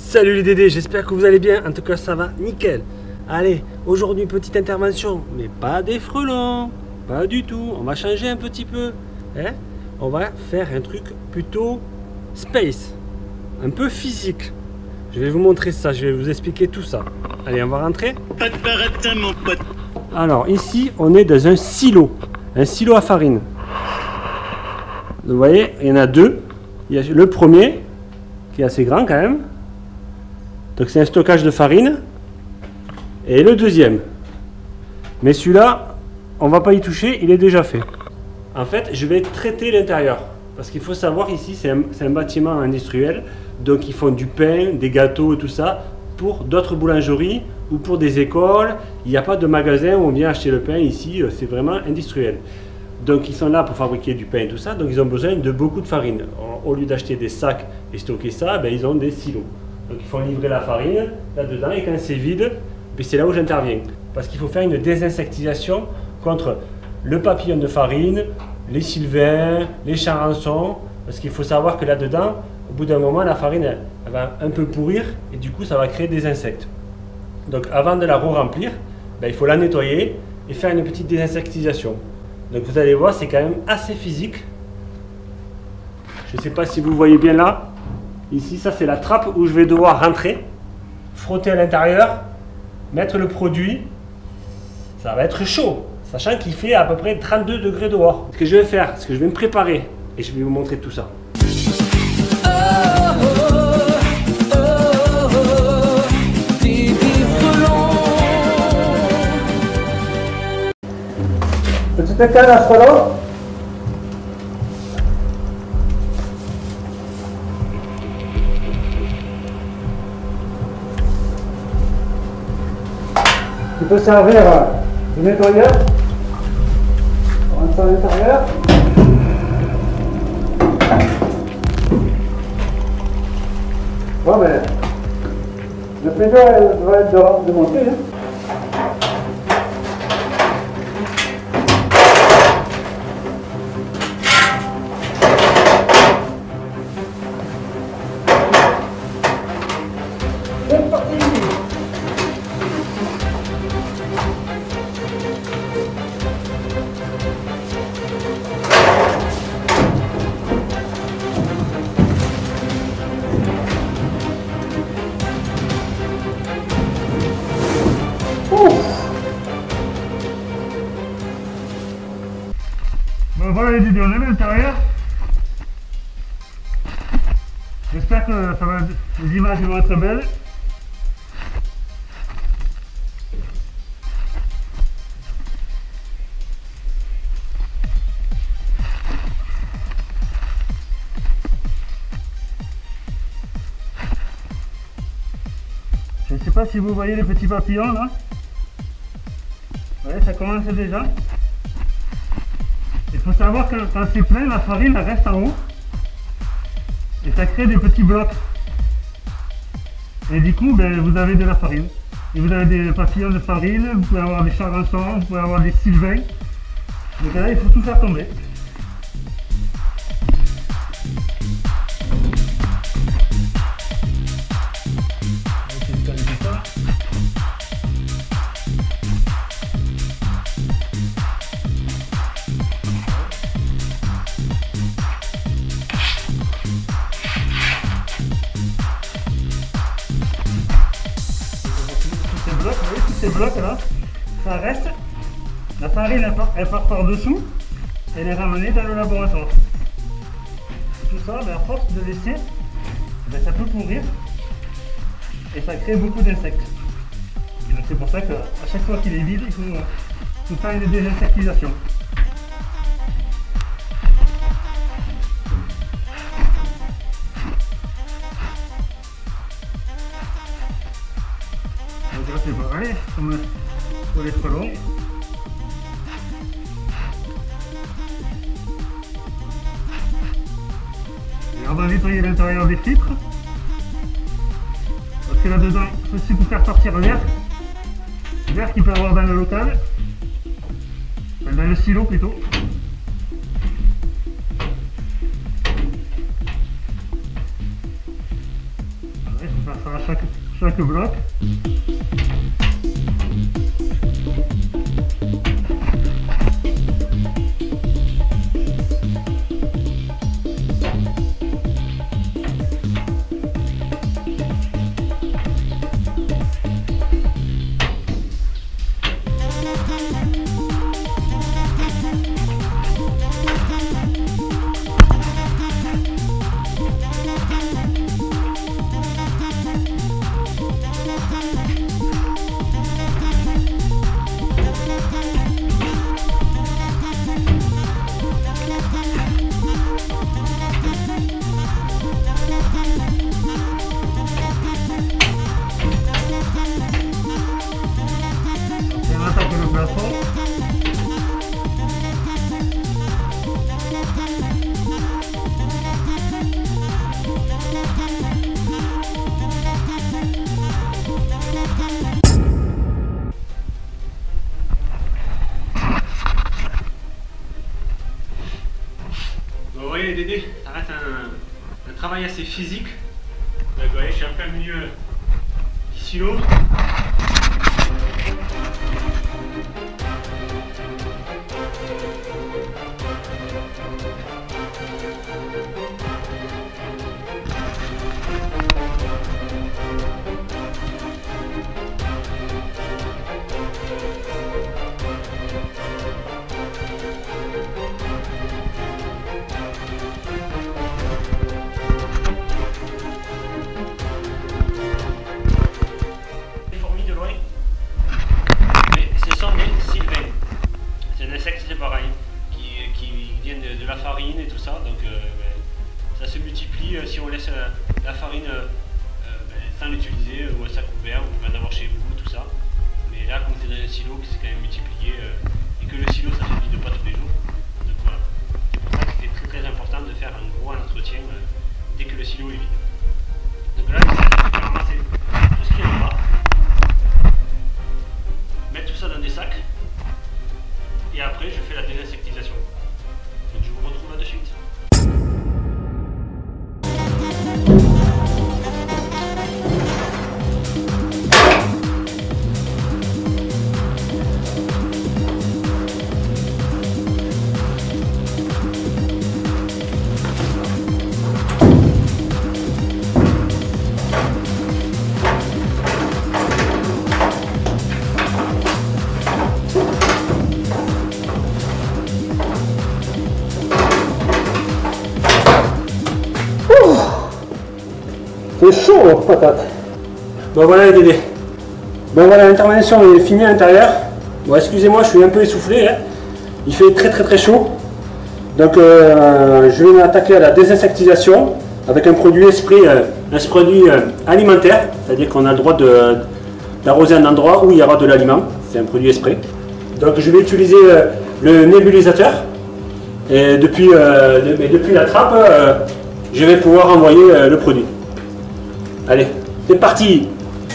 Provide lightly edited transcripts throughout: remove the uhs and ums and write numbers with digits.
Salut les Dédés, j'espère que vous allez bien, en tout cas ça va nickel. Allez, aujourd'hui petite intervention, mais pas des frelons, pas du tout, on va changer un petit peu. Hein, on va faire un truc plutôt space, un peu physique. Je vais vous montrer ça, je vais vous expliquer tout ça. Allez, on va rentrer. Pas de baratin, mon pote. Alors ici, on est dans un silo à farine. Vous voyez, il y en a deux. Il y a le premier, qui est assez grand quand même. Donc c'est un stockage de farine. Et le deuxième. Mais celui-là, on ne va pas y toucher, il est déjà fait. En fait, je vais traiter l'intérieur. Parce qu'il faut savoir, ici, c'est un bâtiment industriel. Donc ils font du pain, des gâteaux et tout ça pour d'autres boulangeries ou pour des écoles. Il n'y a pas de magasin où on vient acheter le pain ici, c'est vraiment industriel. Donc ils sont là pour fabriquer du pain et tout ça, donc ils ont besoin de beaucoup de farine. Au lieu d'acheter des sacs et stocker ça, ben, ils ont des silos. Donc ils font livrer la farine là-dedans et quand c'est vide, ben, c'est là où j'interviens. Parce qu'il faut faire une désinsectisation contre le papillon de farine, les sylvains, les charançons. Parce qu'il faut savoir que là-dedans, au bout d'un moment, la farine elle va un peu pourrir et du coup ça va créer des insectes. Donc avant de la re-remplir, ben, il faut la nettoyer et faire une petite désinsectisation. Donc vous allez voir, c'est quand même assez physique. Je ne sais pas si vous voyez bien là. Ici, ça c'est la trappe où je vais devoir rentrer, frotter à l'intérieur, mettre le produit. Ça va être chaud, sachant qu'il fait à peu près 32 degrés dehors. Ce que je vais faire, c'est que je vais me préparer et je vais vous montrer tout ça. Petite canne à frelon. Tu peux servir de nettoyeur. On rentre à l'intérieur. Bon ben, le pédale va être de monter. Hein. C'est parti. Bon voilà les Dédés, on est à l'intérieur. J'espère que les images vont être belles. Je ne sais pas si vous voyez les petits papillons là. Ouais, ça commence déjà. Il faut savoir que quand c'est plein, la farine elle reste en haut. Et ça crée des petits blocs. Et du coup, ben, vous avez de la farine. Et vous avez des papillons de farine, vous pouvez avoir des charançons, vous pouvez avoir des sylvains. Donc là, il faut tout faire tomber. Vous voyez tous ces blocs là, ça reste, la farine elle part par dessous et elle est ramenée dans le laboratoire. Tout ça, ben, à force de laisser, ben, ça peut pourrir et ça crée beaucoup d'insectes. Donc c'est pour ça qu'à chaque fois qu'il est vide, il faut faire une désinsectisation. Donc là c'est pareil, comme pour les frelons. Et on va nettoyer l'intérieur des filtres. Parce que là-dedans, c'est aussi pour faire sortir l'air. L'air qu'il peut avoir dans le local. Dans le silo plutôt. et tu passeras chaque bloc. On attaque le plafond. Vous voyez Dédé, ça reste un travail assez physique. Vous voyez, je suis en plein milieu du silo. La farine et tout ça, donc ça se multiplie si on laisse la farine sans l'utiliser ou à sa couvert, on peut en avoir chez vous, tout ça. Mais là, comme c'est dans un silo, c'est quand même multiplié et que le silo ça se vide pas tous les jours. Donc voilà, c'est pour ça que c'était très important de faire un gros entretien dès que le silo est vide. Donc là, je vais ramasser tout ce qui est en bas, mettre tout ça dans des sacs et après je fais la désinsectisation. Donc je vous retrouve là de suite. C'est chaud, patate. Bon voilà les Dédés. Bon voilà, l'intervention est finie à l'intérieur. Bon excusez-moi, je suis un peu essoufflé. Hein. Il fait très chaud. Donc je vais m'attaquer à la désinsectisation avec un produit alimentaire. C'est-à-dire qu'on a le droit d'arroser un endroit où il y aura de l'aliment. C'est un produit spray. Donc je vais utiliser le nébulisateur. Et depuis la trappe, je vais pouvoir envoyer le produit. Allez, c'est parti!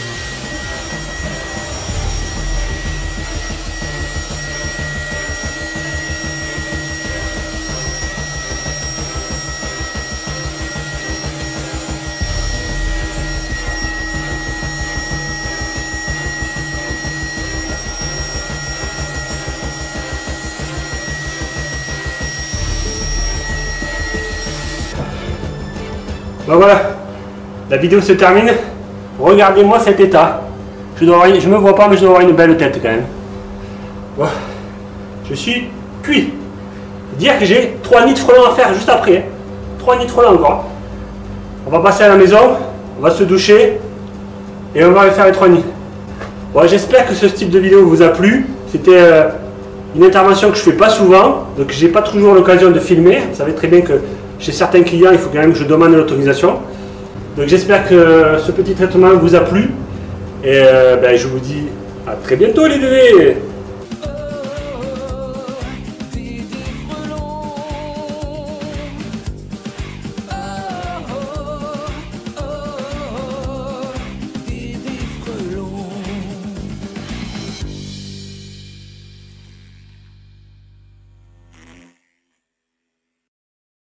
Ben voilà, la vidéo se termine. Regardez-moi cet état. Je me vois pas, mais je dois avoir une belle tête quand même. Bon. Je suis cuit. Dire que j'ai 3 nids de frelons à faire juste après. Hein. 3 nids de frelons encore. On va passer à la maison, on va se doucher et on va aller faire les 3 nids. Bon, j'espère que ce type de vidéo vous a plu. C'était une intervention que je fais pas souvent, donc j'ai pas toujours l'occasion de filmer. Vous savez très bien que chez certains clients, il faut quand même que je demande l'autorisation. Donc j'espère que ce petit traitement vous a plu. Et je vous dis à très bientôt les bébés.